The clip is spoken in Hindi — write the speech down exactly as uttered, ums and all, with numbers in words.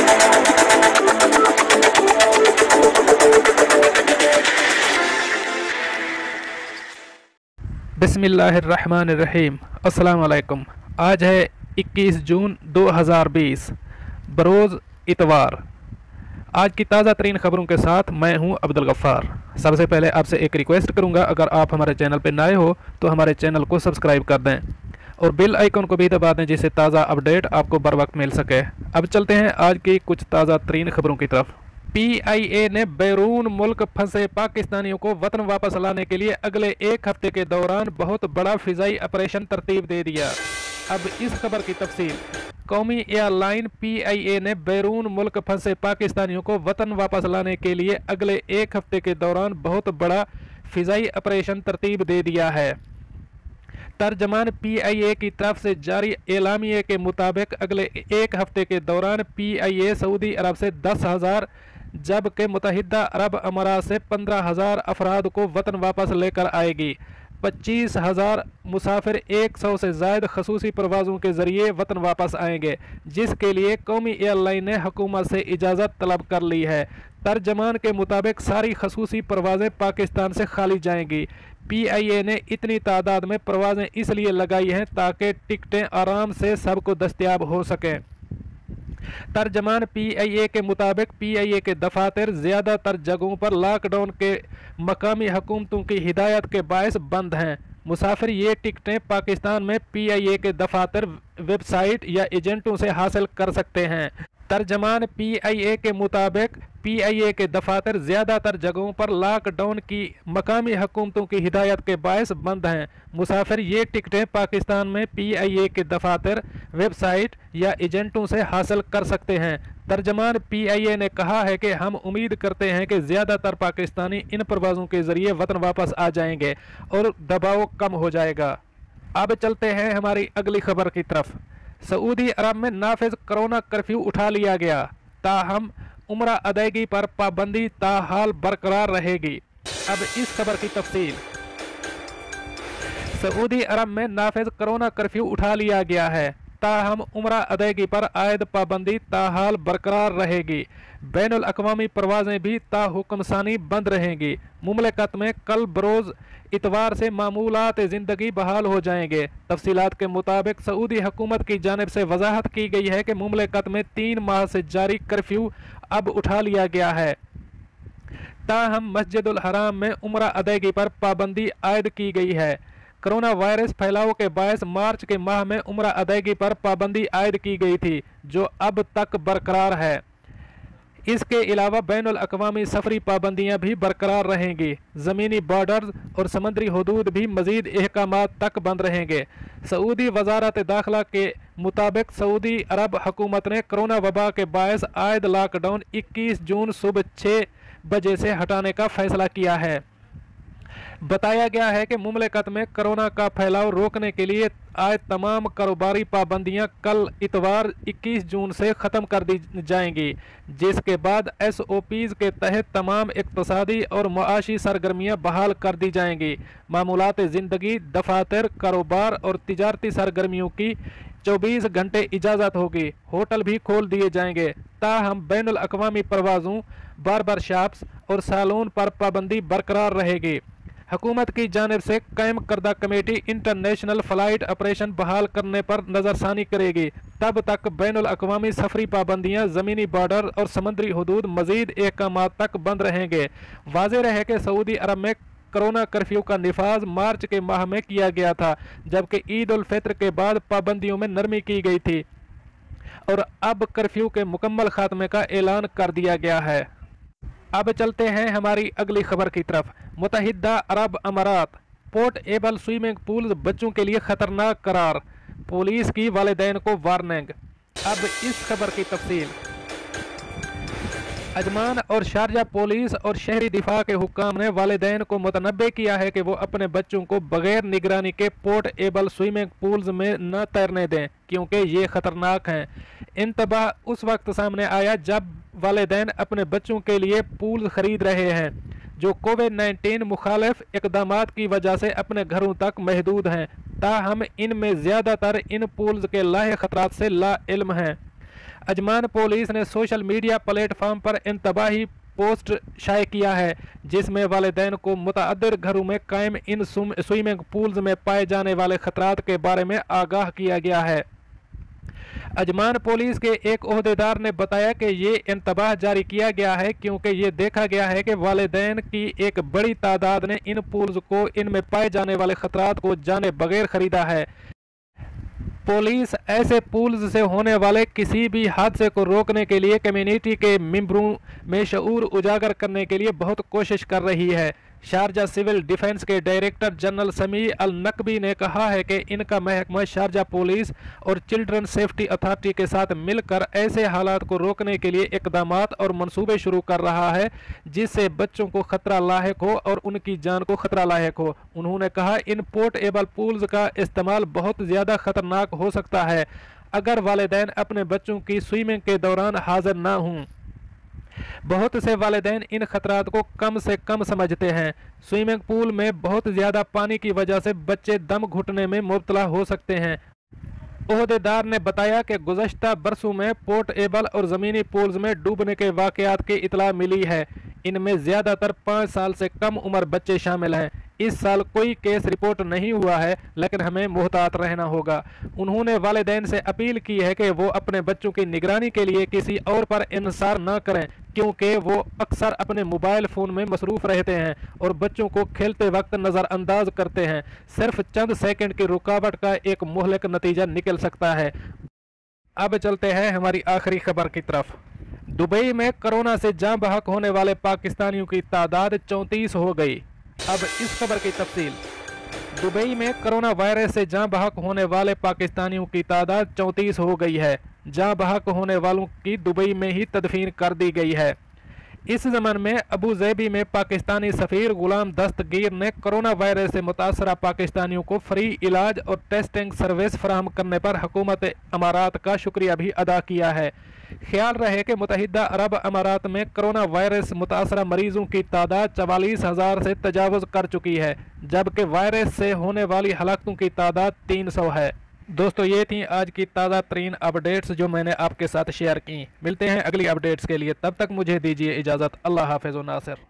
बिस्मिल्लाहिर्रहमानिर्रहीम। अस्सलाम वालेकुम। आज है इक्कीस जून दो हज़ार बीस, बरोज़ इतवार। आज की ताज़ा तरीन ख़बरों के साथ मैं हूं अब्दुल गफ़्फ़ार। सबसे पहले आपसे एक रिक्वेस्ट करूंगा, अगर आप हमारे चैनल पर नए हो तो हमारे चैनल को सब्सक्राइब कर दें और बेल आइकन को भी दबा दें, जिससे ताज़ा अपडेट आपको बर वक्त मिल सके। अब चलते हैं आज की कुछ ताज़ा तरीन ख़बरों की तरफ। पी आई ए ने बैरून मुल्क फंसे पाकिस्तानियों को वतन वापस लाने के लिए अगले एक हफ्ते के दौरान बहुत बड़ा फ़िज़ाई ऑपरेशन तरतीब दे दिया। अब इस खबर की तफसील। कौमी एयरलाइन पी आई ए ने बैरून मुल्क फंसे पाकिस्तानियों को वतन वापस लाने के लिए अगले एक हफ्ते के दौरान बहुत बड़ा फ़िज़ाई ऑपरेशन तरतीब दे दिया है। तर्जमान पी आई ए की तरफ से जारी एलामिये के मुताबिक अगले एक हफ्ते के दौरान पी आई ए सऊदी अरब से दस हज़ार जबकि मुत्तहिदा अरब अमारात से पंद्रह हज़ार अफराद को वतन वापस लेकर आएगी। पच्चीस हज़ार मुसाफिर एक सौ से ज़ायद खसूसी परवाज़ों के ज़रिए वतन वापस आएंगे, जिसके लिए कौमी एयरलाइन ने हुकूमत से इजाज़त तलब कर ली है। तर्जमान के मुताबिक सारी खसूसी परवाज़ें पाकिस्तान से खाली जाएंगी। पी आई ए ने इतनी तादाद में परवाज़ें इसलिए लगाई हैं ताकि टिकटें आराम से सबको दस्तयाब हो सकें। तर्जमान पी आई ए के मुताबिक पी आई ए के दफातर ज़्यादातर जगहों पर लॉकडाउन के मकामी हुकूमतों की हिदायत के बायस बंद हैं। मुसाफिर ये टिकटें पाकिस्तान में पी आई ए के दफातर, वेबसाइट या एजेंटों से हासिल कर सकते हैं। तर्जमान पी आई ए के मुताबिक पी आई ए के दफातर ज़्यादातर जगहों पर लॉकडाउन की मकामी हुकूमतों की हिदायत के बायस बंद हैं। मुसाफिर ये टिकटें पाकिस्तान में पी आई ए के दफातर, वेबसाइट या एजेंटों से हासिल कर सकते हैं। तर्जमान पी आई ए ने कहा है कि हम उम्मीद करते हैं कि ज़्यादातर पाकिस्तानी इन परवाज़ों के ज़रिए वतन वापस आ जाएंगे और दबाव कम हो जाएगा। अब चलते हैं हमारी अगली खबर की तरफ। सऊदी अरब में नाफिज कोरोना कर्फ्यू उठा लिया गया, ताहम उम्रा अदायगी पर पाबंदी ताहाल बरकरार रहेगी। अब इस खबर की तफसील। सऊदी अरब में नाफिज कोरोना कर्फ्यू उठा लिया गया है, ताहम उम्रा अदायगी पर आयद पाबंदी ताहाल बरकरार रहेगी। बैनुल अक़वामी परवाज़ें भी ताहुक्मसानी बंद रहेंगी। मुमलिकत में कल बरोज़ इतवार से मामूलात ज़िंदगी बहाल हो जाएंगे। तफसीलात के मुताबिक सऊदी हुकूमत की जानिब से वजाहत की गई है कि मुमलिकत में तीन माह से जारी कर्फ्यू अब उठा लिया गया है, ताहम मस्जिदुल हराम में उम्रा अदायगी पर पाबंदी आयद की गई है। कोरोना वायरस फैलाव के बायस मार्च के माह में उम्रा अदायगी पर पाबंदी आयद की गई थी, जो अब तक बरकरार है। इसके अलावा बैनुल अक़वामी सफरी पाबंदियां भी बरकरार रहेंगी। ज़मीनी बॉर्डर्स और समंदरी हदूद भी मज़ीद अहकामात तक बंद रहेंगे। सऊदी वज़ारत दाखिला के मुताबिक सऊदी अरब हुकूमत ने कोरोना वबा के बायस आयद लॉकडाउन इक्कीस जून सुबह छः बजे से हटाने का फैसला किया है। बताया गया है कि मुमलिकत में कोरोना का फैलाव रोकने के लिए आयद तमाम कारोबारी पाबंदियां कल इतवार इक्कीस जून से ख़त्म कर दी जाएंगी, जिसके बाद एस ओ पीज़ के तहत तमाम इक़्तिसादी और मुआशी सरगर्मियां बहाल कर दी जाएंगी। मामूलात ज़िंदगी, दफातर, कारोबार और तिजारती सरगर्मियों की चौबीस घंटे इजाज़त होगी। होटल भी खोल दिए जाएंगे, ताहम बैनुल अक़वामी परवाज़ों, बार्बर शॉप्स और सैलून पर पाबंदी बरकरार रहेगी। हुकूमत की जानिब से कायम करदा कमेटी इंटरनेशनल फ़्लाइट ऑपरेशन बहाल करने पर नज़रसानी करेगी। तब तक बैनुल अक़वामी सफरी पाबंदियाँ, ज़मीनी बॉर्डर और समंदरी हदूद मज़ीद अहकामात तक बंद रहेंगे। वाज़ेह रहे कि सऊदी अरब में कोरोना कर्फ्यू का निफाज मार्च के माह में किया गया था, जबकि ईद उल फित्र के बाद पाबंदियों में नरमी की गई थी और अब कर्फ्यू के मुकम्मल खात्मे का ऐलान कर दिया गया है। अब चलते हैं हमारी अगली खबर की तरफ। मुत्तहिदा अरब अमारात, पोर्ट एबल स्विमिंग पूल बच्चों के लिए खतरनाक करार, पुलिस की वालिदैन को वार्निंग। अब इस खबर की तफसील। अजमान और शारजा पुलिस और शहरी दिफा के हुक्काम ने वालिदैन को मुतनब्बे किया है कि वो अपने बच्चों को बगैर निगरानी के पोर्ट एबल स्विमिंग पूल्स में न तैरने दें, क्योंकि ये ख़तरनाक हैं। इंतबाह उस वक्त सामने आया जब वालिदैन अपने बच्चों के लिए पूल खरीद रहे हैं जो कोविड नाइन्टीन मुखालिफ इक़दामात की वजह से अपने घरों तक महदूद हैं, ताहम इनमें ज़्यादातर इन पूल्स के लाहे ख़तरात से ला इल्म हैं। अजमान पुलिस ने सोशल मीडिया प्लेटफॉर्म पर इंतबाही पोस्ट शाये किया है, जिसमें वालिदैन को मुतअद्दिद घरों में कायम इन स्विमिंग पूल्स में पाए जाने वाले खतरात के बारे में आगाह किया गया है। अजमान पुलिस के एक ओहदेदार ने बताया कि ये इंतबाह जारी किया गया है क्योंकि ये देखा गया है कि वालिदैन की एक बड़ी तादाद ने इन पूल्स को इनमें पाए जाने वाले खतरात को जाने बगैर खरीदा है। पुलिस ऐसे पूल्स से होने वाले किसी भी हादसे को रोकने के लिए कम्युनिटी के मेंबरों में शऊर उजागर करने के लिए बहुत कोशिश कर रही है। शारजा सिविल डिफेंस के director general Sami al Naqvi ने कहा है कि इनका महकमा शारजा पुलिस और चिल्ड्रन सेफ्टी अथॉरिटी के साथ मिलकर ऐसे हालात को रोकने के लिए इकदामात और मंसूबे शुरू कर रहा है जिससे बच्चों को खतरा लाहिक हो और उनकी जान को खतरा लाहिक हो। उन्होंने कहा, इन पोर्टेबल पूल्स का इस्तेमाल बहुत ज़्यादा खतरनाक हो सकता है अगर वालिदैन अपने बच्चों की स्विमिंग के दौरान हाजिर ना हों। बहुत से वालिदैन इन खतरात को कम से कम समझते हैं। स्विमिंग पूल में बहुत ज़्यादा पानी की वजह से बच्चे दम घुटने में मुब्तला हो सकते हैं। ओहदेदार ने बताया कि गुज़श्ता बरसों में पोर्टेबल और ज़मीनी पूल्स में डूबने के वाक़यात की इतला मिली है। इनमें ज़्यादातर पाँच साल से कम उम्र बच्चे शामिल हैं। इस साल कोई केस रिपोर्ट नहीं हुआ है, लेकिन हमें मुहतात रहना होगा। उन्होंने वालिदैन से अपील की है कि वो अपने बच्चों की निगरानी के लिए किसी और पर इंसार न करें क्योंकि वो अक्सर अपने मोबाइल फ़ोन में मसरूफ़ रहते हैं और बच्चों को खेलते वक्त नज़रअंदाज करते हैं। सिर्फ चंद सेकंड की रुकावट का एक मुहलिक नतीजा निकल सकता है। अब चलते हैं हमारी आखिरी खबर की तरफ। दुबई में कोरोना से जाँ बहक होने वाले पाकिस्तानियों की तादाद चौंतीस हो गई। अब इस खबर की तफसील। दुबई में कोरोना वायरस से जाँ बहक होने वाले पाकिस्तानियों की तादाद चौंतीस हो गई है। जाँ बहक होने वालों की दुबई में ही तदफीन कर दी गई है। इस ज़मन में अबू ज़ैबी में पाकिस्तानी सफ़ीर गुलाम दस्तगीर ने कोरोना वायरस से मुतासरा पाकिस्तानियों को फ्री इलाज और टेस्टिंग सर्विस फराहम करने पर हुकूमत अमारात का शुक्रिया भी अदा किया है। ख्याल रहे कि मुत्तहिदा अरब अमारात में कोरोना वायरस मुतासरा मरीजों की तादाद चवालीस हज़ार से तजावुज़ कर चुकी है, जबकि वायरस से होने वाली हलाकतों की तादाद तीन सौ है। दोस्तों, ये थी आज की ताज़ा तरीन अपडेट्स जो मैंने आपके साथ शेयर की। मिलते हैं अगली अपडेट्स के लिए, तब तक मुझे दीजिए इजाज़त। अल्लाह हाफ़िज़ व नासिर।